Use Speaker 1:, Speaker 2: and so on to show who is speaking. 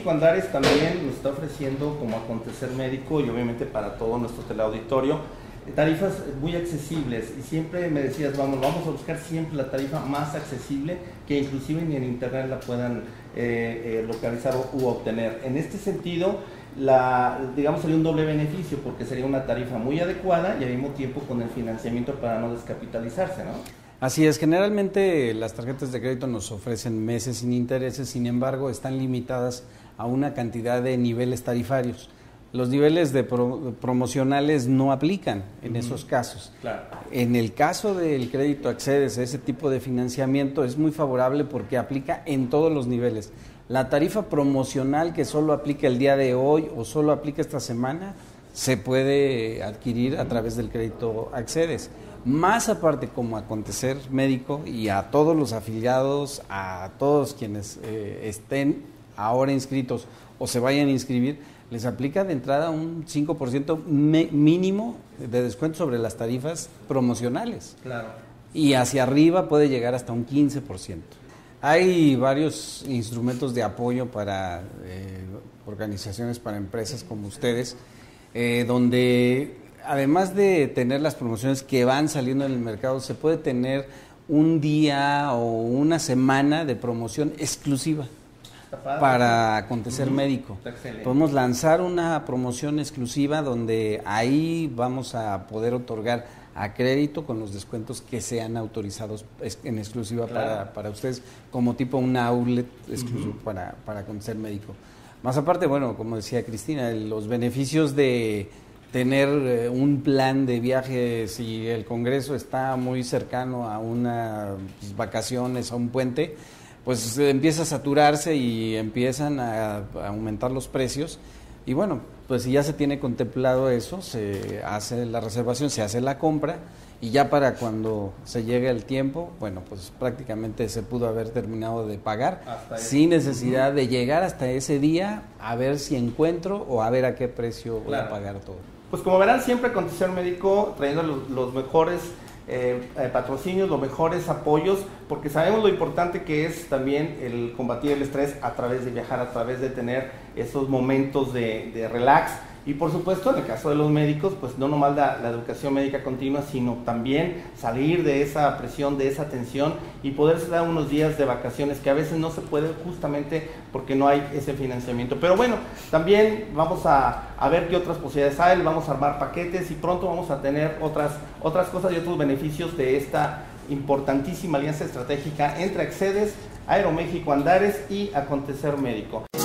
Speaker 1: Aeroméxico Andares también nos está ofreciendo como acontecer médico y obviamente para todo nuestro teleauditorio tarifas muy accesibles, y siempre me decías, vamos a buscar siempre la tarifa más accesible, que inclusive ni en internet la puedan localizar u obtener. En este sentido, digamos, sería un doble beneficio, porque sería una tarifa muy adecuada y al mismo tiempo con el financiamiento para no descapitalizarse, ¿no?
Speaker 2: Así es, generalmente las tarjetas de crédito nos ofrecen meses sin intereses, sin embargo están limitadas a una cantidad de niveles tarifarios. Los niveles promocionales no aplican en esos casos.
Speaker 1: Claro.
Speaker 2: En el caso del crédito Accedes, ese tipo de financiamiento es muy favorable porque aplica en todos los niveles. La tarifa promocional que solo aplica el día de hoy o solo aplica esta semana, se puede adquirir a través del crédito Accedes. Más aparte, como acontecer médico, y a todos los afiliados, a todos quienes estén ahora inscritos o se vayan a inscribir, les aplica de entrada un 5% mínimo de descuento sobre las tarifas promocionales.
Speaker 1: Claro.
Speaker 2: Y hacia arriba puede llegar hasta un 15%. Hay varios instrumentos de apoyo para organizaciones, para empresas como ustedes, donde además de tener las promociones que van saliendo en el mercado, se puede tener un día o una semana de promoción exclusiva para acontecer médico. Podemos lanzar una promoción exclusiva donde ahí vamos a poder otorgar a crédito con los descuentos que sean autorizados en exclusiva, claro, para ustedes, como tipo un outlet exclusivo para acontecer médico. Más aparte, bueno, como decía Cristina, los beneficios de tener un plan de viaje, si el Congreso está muy cercano a unas vacaciones, a un puente, pues empieza a saturarse y empiezan a aumentar los precios. Y bueno, pues si ya se tiene contemplado eso, se hace la reservación, se hace la compra, y ya para cuando se llegue el tiempo, bueno, pues prácticamente se pudo haber terminado de pagar sin necesidad de llegar hasta ese día a ver si encuentro o a ver a qué precio voy a pagar todo.
Speaker 1: Pues como verán, siempre Acontecer Médico trayendo los mejores patrocinios, los mejores apoyos, porque sabemos lo importante que es también el combatir el estrés a través de viajar, a través de tener esos momentos de relax. Y por supuesto, en el caso de los médicos, pues no nomás la educación médica continua, sino también salir de esa presión, de esa tensión, y poderse dar unos días de vacaciones que a veces no se puede, justamente porque no hay ese financiamiento. Pero bueno, también vamos a ver qué otras posibilidades hay, vamos a armar paquetes y pronto vamos a tener otras cosas y otros beneficios de esta importantísima alianza estratégica entre Accedes, Aeroméxico Andares y Acontecer Médico.